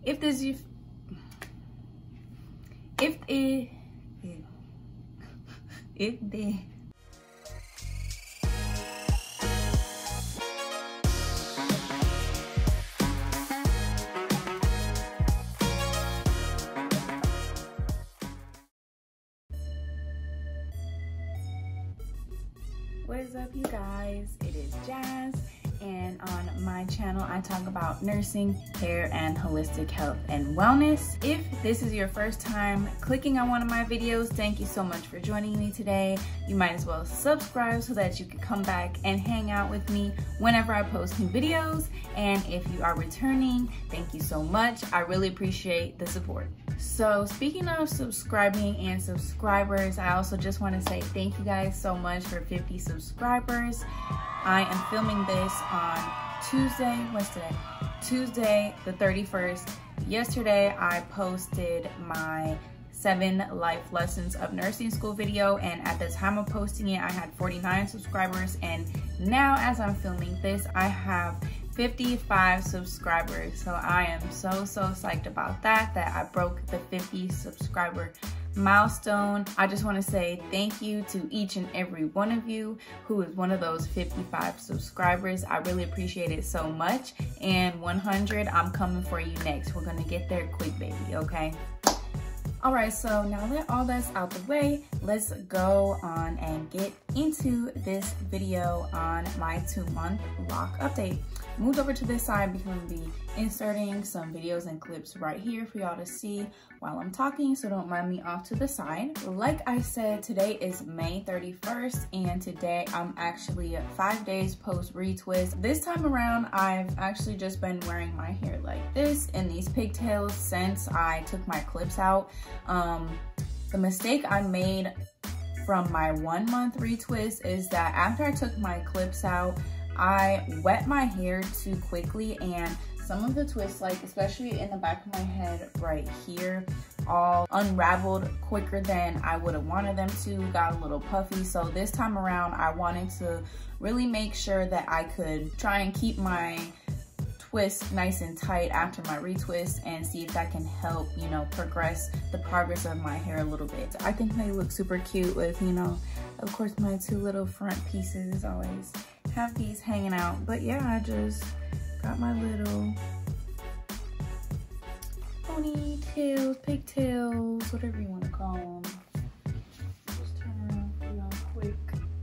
If this you if it if the What is up, you guys? It is Jazz, and on my channel I talk about nursing, hair, and holistic health and wellness. If this is your first time clicking on one of my videos, thank you so much for joining me today. You might as well subscribe so that you can come back and hang out with me whenever I post new videos. And if you are returning, thank you so much. I really appreciate the support. So speaking of subscribing and subscribers, I also just want to say thank you guys so much for 50 subscribers. I am filming this on Tuesday, what's today? Tuesday the 31st. Yesterday I posted my 7 life lessons of nursing school video, and at the time of posting it I had 49 subscribers, and now as I'm filming this I have 55 subscribers. So I am so psyched about that I broke the 50 subscriber milestone. I just want to say thank you to each and every one of you who is one of those 55 subscribers. I really appreciate it so much, and 100, I'm coming for you next. We're gonna get there quick, baby, okay? Alright, so now that all that's out the way, let's go on and get into this video on my 2-month lock update. Moved over to this side because I'm going to be inserting some videos and clips right here for y'all to see while I'm talking, so don't mind me off to the side. Like I said, today is May 31st, and today I'm actually 5 days post retwist. This time around, I've actually just been wearing my hair like this in these pigtails since I took my clips out. The mistake I made from my 1-month retwist is that after I took my clips out, I wet my hair too quickly, and some of the twists, like especially in the back of my head right here, all unraveled quicker than I would have wanted them to, got a little puffy. So this time around I wanted to really make sure that I could try and keep my twist nice and tight after my retwist and see if that can help, you know, progress the progress of my hair a little bit. I think they look super cute with, you know, of course my 2 little front pieces always have these hanging out. But yeah, I just got my little ponytails, pigtails, whatever you want to call them. Just turn around for y'all quick.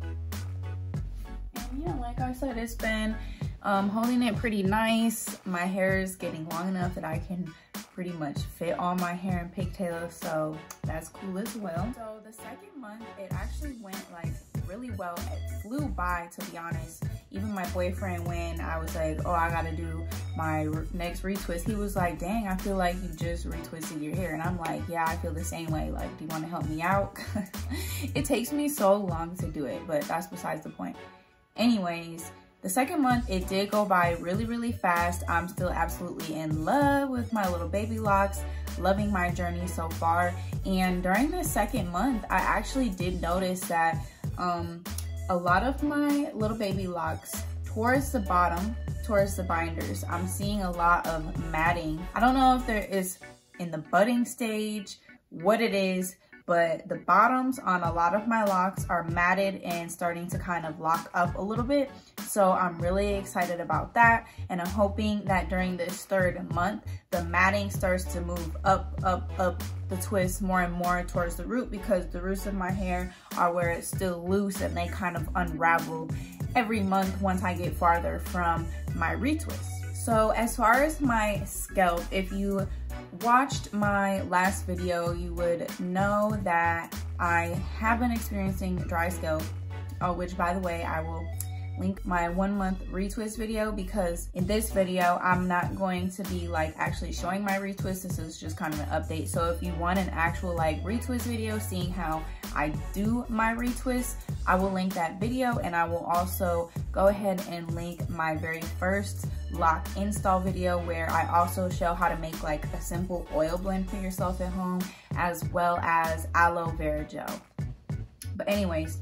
And yeah, like I said, it's been holding it pretty nice. My hair is getting long enough that I can pretty much fit all my hair in pigtails, so that's cool as well. So the 2nd month, it actually went like really well. It flew by, to be honest. Even my boyfriend, when I was like, oh, I gotta do my next retwist, he was like, dang, I feel like you just retwisted your hair. And I'm like, yeah, I feel the same way. Like, do you want to help me out? It takes me so long to do it, but that's besides the point. Anyways, the 2nd month, it did go by really fast. I'm still absolutely in love with my little baby locks, loving my journey so far. And during the 2nd month, I actually did notice that a lot of my little baby locks towards the bottom, towards the binders, I'm seeing a lot of matting. I don't know if there is in the budding stage, what it is, but the bottoms on a lot of my locks are matted and starting to kind of lock up a little bit. So I'm really excited about that, and I'm hoping that during this 3rd month, the matting starts to move up the twist more and more towards the root, because the roots of my hair are where it's still loose and they kind of unravel every month once I get farther from my retwist. So as far as my scalp, if you watched my last video, you would know that I have been experiencing dry scalp, which, by the way, I will link my 1-month retwist video, because in this video I'm not going to be like actually showing my retwist. This is just kind of an update. So if you want an actual like retwist video seeing how I do my retwist, I will link that video, and I will also go ahead and link my very first lock install video where I also show how to make like a simple oil blend for yourself at home, as well as aloe vera gel. But anyways,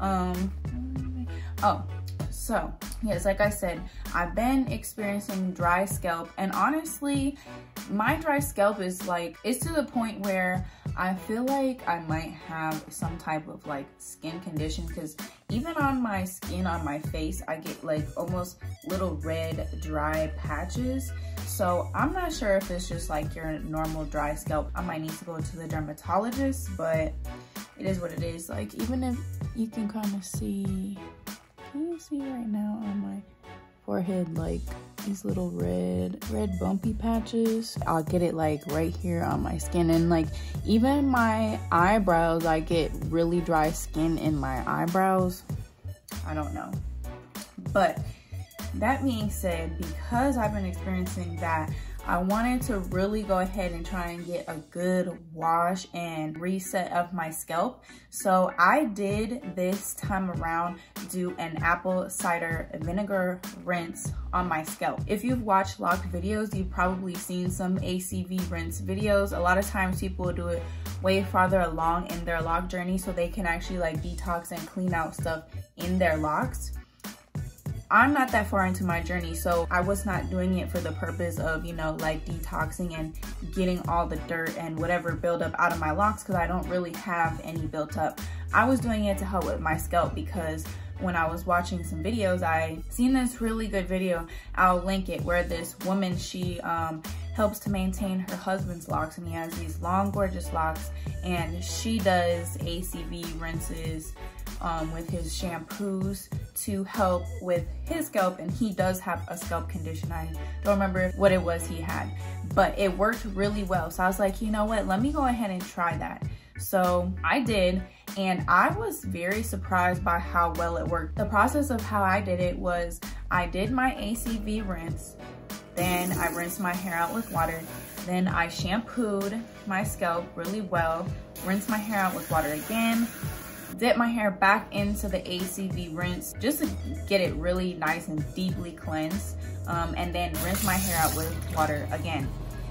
so yes, like I said, I've been experiencing dry scalp, and honestly, My dry scalp is like, it's to the point where I feel like I might have some type of like skin condition, because even on my skin, on my face, I get like almost little red dry patches. So I'm not sure if it's just like your normal dry scalp. I might need to go to the dermatologist, but it is what it is. Like, even if you can kind of see, can you see right now on my forehead, like these little red bumpy patches? I'll get it like right here on my skin, and like even my eyebrows, I get really dry skin in my eyebrows. I don't know. But that being said, because I've been experiencing that, I wanted to really go ahead and try and get a good wash and reset of my scalp. So I did this time around do an apple cider vinegar rinse on my scalp. If you've watched locked videos, you've probably seen some ACV rinse videos. A lot of times people will do it way farther along in their lock journey so they can actually like detox and clean out stuff in their locks. I'm not that far into my journey, so I was not doing it for the purpose of, you know, like detoxing and getting all the dirt and whatever buildup out of my locks, because I don't really have any built up. I was doing it to help with my scalp, because when I was watching some videos, I seen this really good video, I'll link it, where this woman, she helps to maintain her husband's locks, and he has these long, gorgeous locks, and she does ACV rinses with his shampoos to help with his scalp, and he does have a scalp condition. I don't remember what it was he had, but it worked really well. So I was like, you know what, let me go ahead and try that. So I did, and I was very surprised by how well it worked. The process of how I did it was, I did my ACV rinse, then I rinsed my hair out with water, then I shampooed my scalp really well, rinsed my hair out with water again, dip my hair back into the ACV rinse just to get it really nice and deeply cleansed, and then rinse my hair out with water again.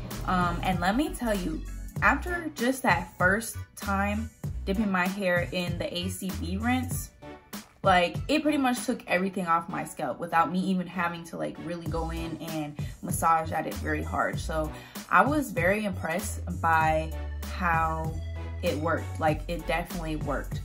And let me tell you, after just that first time dipping my hair in the ACV rinse, like, it pretty much took everything off my scalp without me even having to like really go in and massage at it very hard. So I was very impressed by how it worked. Like, it definitely worked.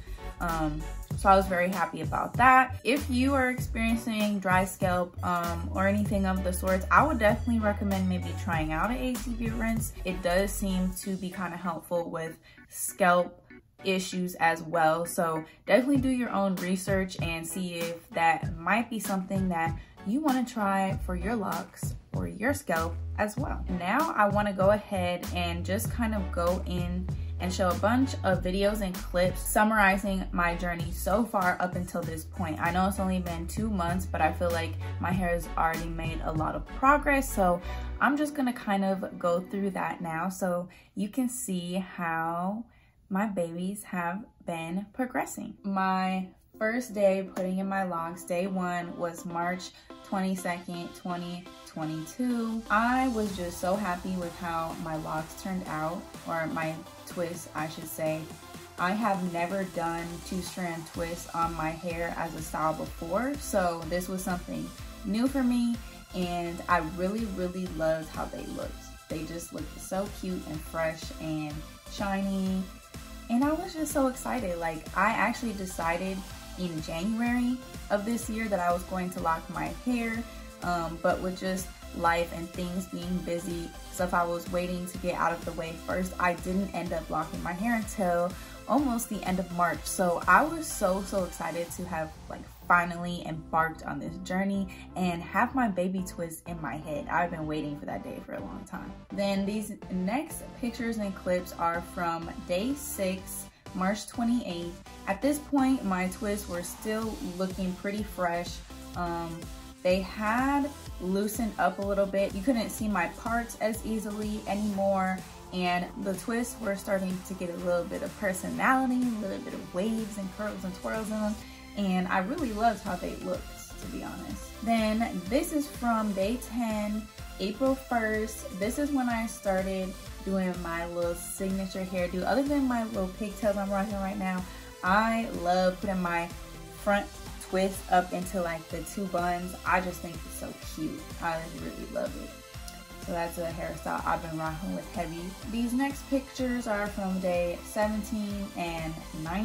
So I was very happy about that. If you are experiencing dry scalp or anything of the sorts, I would definitely recommend maybe trying out an ACV rinse. It does seem to be kind of helpful with scalp issues as well. So definitely do your own research and see if that might be something that you want to try for your locks or your scalp as well. Now I want to go ahead and just kind of go in and show a bunch of videos and clips summarizing my journey so far up until this point. I know it's only been 2 months, but I feel like my hair has already made a lot of progress. So I'm just gonna kind of go through that now so you can see how my babies have been progressing. My first day putting in my locks, day 1, was March 22nd, 2022. I was just so happy with how my locks turned out, or my twists, I should say. I have never done 2-strand twists on my hair as a style before, so this was something new for me, and I really, really loved how they looked. They just looked so cute and fresh and shiny, and I was just so excited. Like, I actually decided in January of this year that I was going to lock my hair, but with just life and things being busy, stuff I was waiting to get out of the way first, I didn't end up locking my hair until almost the end of March. So I was so excited to have like finally embarked on this journey and have my baby twist in my head. I've been waiting for that day for a long time. Then these next pictures and clips are from day 6, March 28th. At this point, my twists were still looking pretty fresh. They had loosened up a little bit. You couldn't see my parts as easily anymore, and the twists were starting to get a little bit of personality, a little bit of waves and curls and twirls in them, and I really loved how they looked, to be honest. Then this is from day 10, April 1st. This is when I started doing my little signature hairdo. Other than my little pigtails I'm rocking right now, I love putting my front twist up into like the 2 buns. I just think it's so cute. I really love it. So that's a hairstyle I've been rocking with heavy. These next pictures are from day 17 and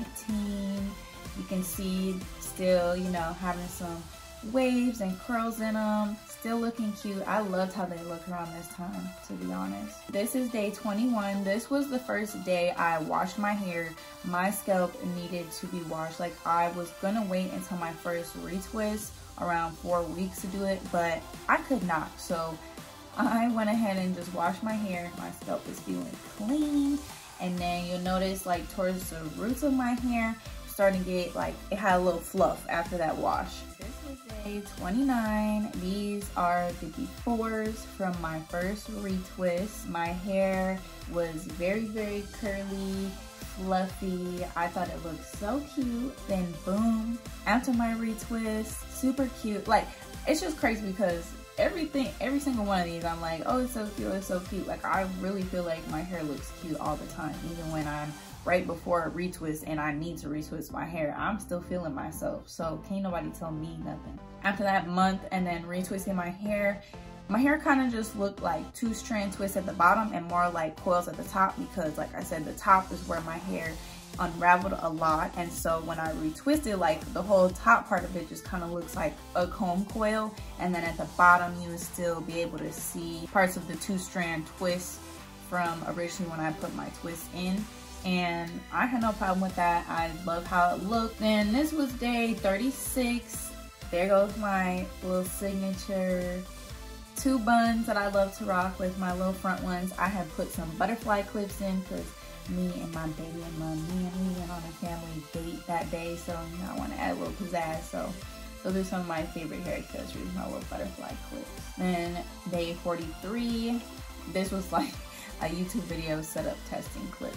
19. You can see still, you know, having some waves and curls in them. Still looking cute. I loved how they look around this time, to be honest. This is day 21. This was the first day I washed my hair. My scalp needed to be washed. Like, I was gonna wait until my first retwist, around 4 weeks to do it, but I could not. So I went ahead and just washed my hair. My scalp is feeling clean. And then you'll notice, like, towards the roots of my hair, starting to get, like, it had a little fluff after that wash. This was day 29. These are the befores from my first retwist. My hair was very, very curly, fluffy. I thought it looked so cute. Then boom, after my retwist, super cute. Like, it's just crazy because every single one of these, I'm like, oh, it's so cute, it's so cute. Like, I really feel like my hair looks cute all the time, even when I'm right before a retwist and I need to retwist my hair. I'm still feeling myself, so can't nobody tell me nothing. After that month and then retwisting my hair kind of just looked like 2-strand twists at the bottom and more like coils at the top, because like I said, the top is where my hair unraveled a lot, and so when I retwisted, like, the whole top part of it just kind of looks like a comb coil, and then at the bottom you would still be able to see parts of the 2-strand twist from originally when I put my twist in. And I had no problem with that. I love how it looked. Then this was day 36. There goes my little signature 2 buns that I love to rock with, my little front ones. I have put some butterfly clips in because me and my baby and mom, me and on a family date that day, so you know, I want to add a little pizzazz. So those are some of my favorite hair accessories, my little butterfly clips. Then day 43. This was like a YouTube video setup testing clip.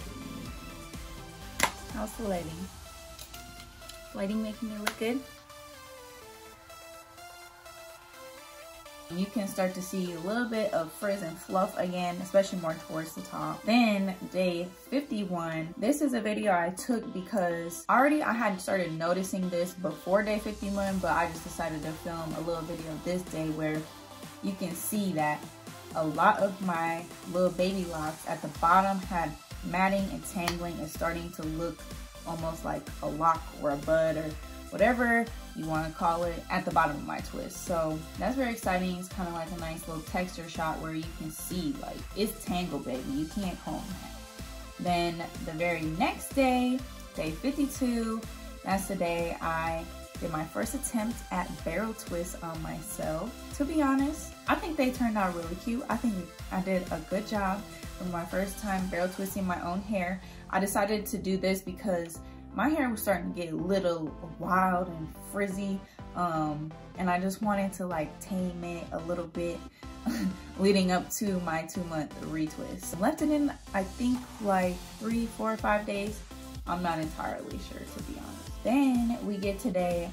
How's the lighting? Lighting making it look good? You can start to see a little bit of frizz and fluff again, especially more towards the top. Then day 51. This is a video I took because already I had started noticing this before day 51, but I just decided to film a little video this day where you can see that a lot of my little baby locks at the bottom had matting and tangling and starting to look almost like a lock or a bud or whatever you want to call it at the bottom of my twist. So that's very exciting. It's kind of like a nice little texture shot where you can see, like, it's tangled, baby. You can't comb that. Then the very next day, day 52, that's the day I did my first attempt at barrel twists on myself. To be honest, I think they turned out really cute. I think I did a good job for my first time barrel twisting my own hair. I decided to do this because my hair was starting to get a little wild and frizzy, and I just wanted to like tame it a little bit leading up to my 2-month retwist. Left it in, I think, like 3, 4, or 5 days. I'm not entirely sure, to be honest. Then we get to day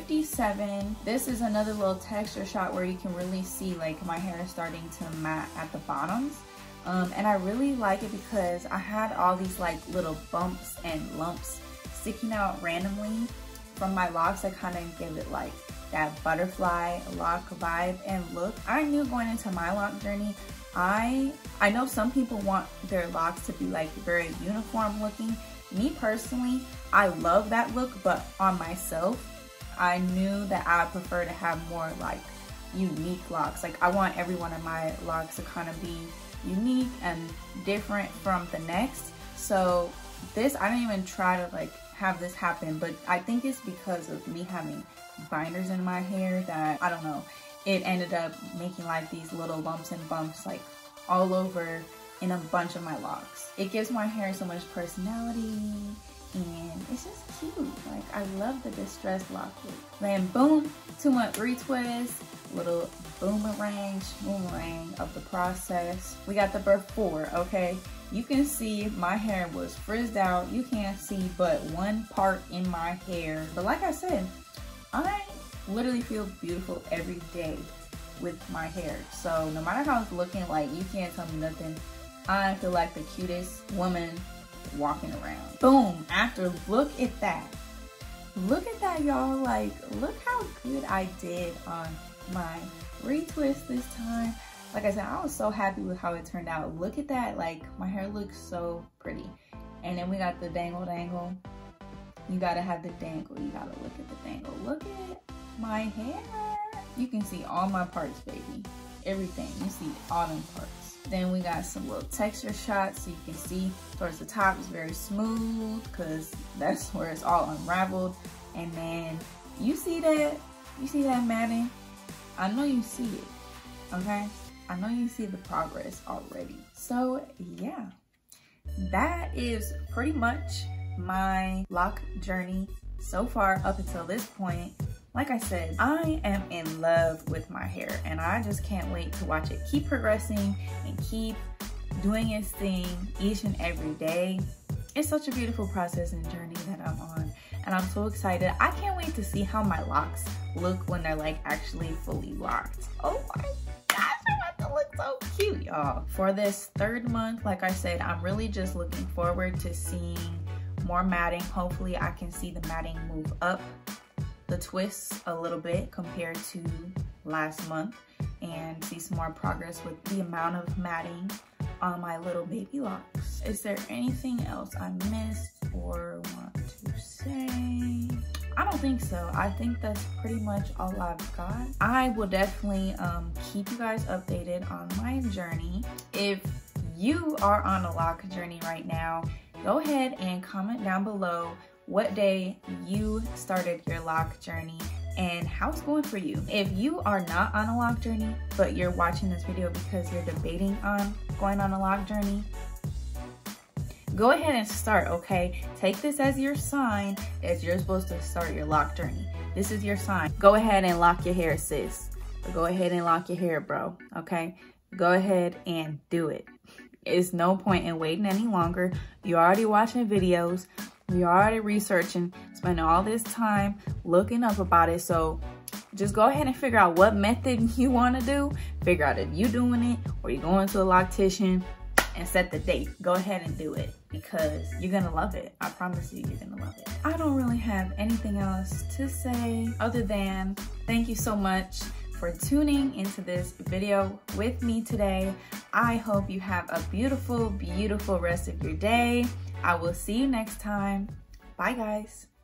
57. This is another little texture shot where you can really see like my hair starting to matte at the bottoms. And I really like it because I had all these like little bumps and lumps sticking out randomly from my locks that kind of give it like that butterfly lock vibe and look. I knew going into my lock journey, I know some people want their locks to be like very uniform looking. Me personally, I love that look, but on myself, I knew that I prefer to have more like unique locks. Like, I want every one of my locks to kind of be unique and different from the next. So this, I didn't even try to like have this happen, but I think it's because of me having binders in my hair that, I don't know, it ended up making like these little lumps and bumps like all over in a bunch of my locks. It gives my hair so much personality and it's just cute. Like, I love the distressed lock look. Then boom, 2-month retwist, little boomerang of the process. We got the before, okay? You can see my hair was frizzed out. You can't see but one part in my hair. But like I said, I literally feel beautiful every day with my hair. So no matter how it's looking, like, you can't tell me nothing. I feel like the cutest woman walking around. Boom, after, look at that. Look at that, y'all. Like, look how good I did on my retwist this time. like I said, I was so happy with how it turned out. Look at that, like my hair looks so pretty. And then we got the dangle. You gotta have the dangle. You gotta look at the dangle. Look at my hair. You can see all my parts, baby. Everything. You see all them parts. Then we got some little texture shots so you can see towards the top. It's very smooth because that's where it's all unraveled. And then you see that? You see that matting? I know you see it, okay? I know you see the progress already. So yeah, that is pretty much my lock journey so far up until this point. Like I said, I am in love with my hair and I just can't wait to watch it keep progressing and keep doing its thing each and every day. It's such a beautiful process and journey that I'm on, and I'm so excited. I can't wait to see how my locks look when they're like actually fully locked. Oh my gosh, I'm about to look so cute, y'all. For this third month, like I said, I'm really just looking forward to seeing more matting. Hopefully I can see the matting move up the twists a little bit compared to last month and see some more progress with the amount of matting on my little baby locks. Is there anything else I missed or want to say? I don't think so. I think that's pretty much all I've got. I will definitely keep you guys updated on my journey. If you are on a lock journey right now, go ahead and comment down below what day you started your lock journey and how it's going for you. If you are not on a lock journey, but you're watching this video because you're debating on going on a lock journey, go ahead and start, okay? Take this as your sign that you're supposed to start your lock journey. This is your sign. Go ahead and lock your hair, sis. Go ahead and lock your hair, bro, okay? Go ahead and do it. It's no point in waiting any longer. You're already watching videos. You're already researching, spending all this time looking up about it. So just go ahead and figure out what method you want to do. Figure out if you're doing it or you're going to a loctician, and set the date. Go ahead and do it because you're gonna love it. I promise you, you're gonna love it. I don't really have anything else to say other than thank you so much for tuning into this video with me today. I hope you have a beautiful, beautiful rest of your day. I will see you next time. Bye, guys.